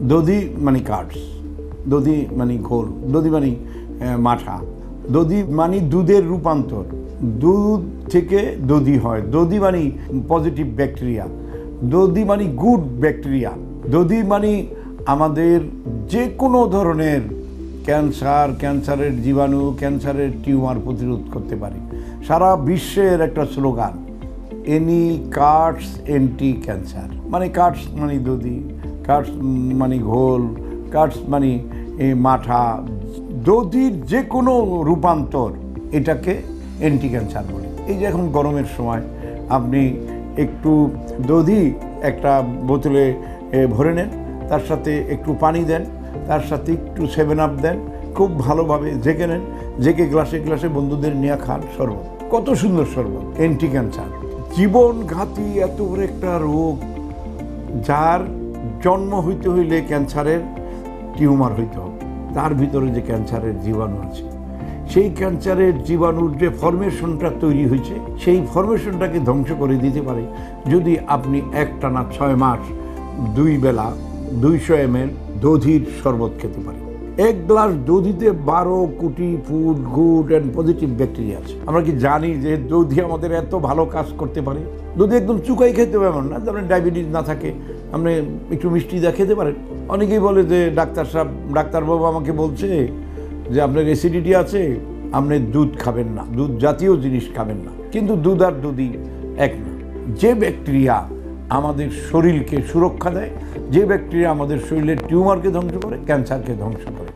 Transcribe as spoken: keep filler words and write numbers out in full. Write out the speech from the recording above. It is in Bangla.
দধি মানে কার্ডস, দধি মানে ঘোল, দধি মানে মাঠা, দধি মানে দুধের রূপান্তর, দুধ থেকে দধি হয়, দধি মানে পজিটিভ ব্যাকটেরিয়া, দধি মানে গুড ব্যাকটেরিয়া, দধি মানে আমাদের যে কোনো ধরনের ক্যান্সার, ক্যান্সারের জীবাণু, ক্যান্সারের টিউমার প্রতিরোধ করতে পারে। সারা বিশ্বের একটা slogan, any curds anti cancer. মানে কার্ডস মানে দধি, কার্ডস মানে ঘোল, কার্ডস মানে মাঠা, দধির যে কোনো রূপান্তর এটাকে অ্যান্টি ক্যান্সার বলে। এই যে এখন গরমের সময় আপনি একটু দধি একটা বোতলে ভরে নেন, তার সাথে একটু পানি দেন, তার সাথে একটু সেভেন আপ দেন, খুব ভালোভাবে জেগে নেন, জেগে গ্লাসে গ্লাসে বন্ধুদের নিয়ে খান শরবত। কত সুন্দর শরবত, অ্যান্টি ক্যান্সার। জীবনঘাতী এত বড় একটা রোগ, যার জন্ম হইতে হইলে ক্যান্সারের টিউমার হইতে হবে, তার ভিতরে যে ক্যান্সারের জীবাণু আছে, সেই ক্যান্সারের জীবাণুর যে ফরমেশনটা তৈরি হয়েছে, সেই ফরমেশনটাকে ধ্বংস করে দিতে পারে যদি আপনি একটানা ছয় মাস দুই বেলা দুইশো এম এল দধির শরবত খেতে পারেন। এক গ্লাস দধিতে বারো কোটি food good and positive bacteria আছে। আমরা কি জানি যে দধি আমাদের এত ভালো কাজ করতে পারে? দধি একদম চুকাই খেতে হবে এমন না, যেমন ডায়াবেটিস না থাকে আপনি একটু মিষ্টি দা খেতে পারেন। অনেকেই বলে যে ডাক্তার সাহেব, ডাক্তারবাবু আমাকে বলছে যে আপনার অ্যাসিডিটি আছে, আপনি দুধ খাবেন না, দুধ জাতীয় জিনিস খাবেন না। কিন্তু দুধ আর দধি এক না। যে ব্যাকটেরিয়া আমাদের শরীরকে সুরক্ষা দেয়, যে ব্যাকটেরিয়া আমাদের শরীরের টিউমারকে ধ্বংস করে, ক্যান্সারকে ধ্বংস করে,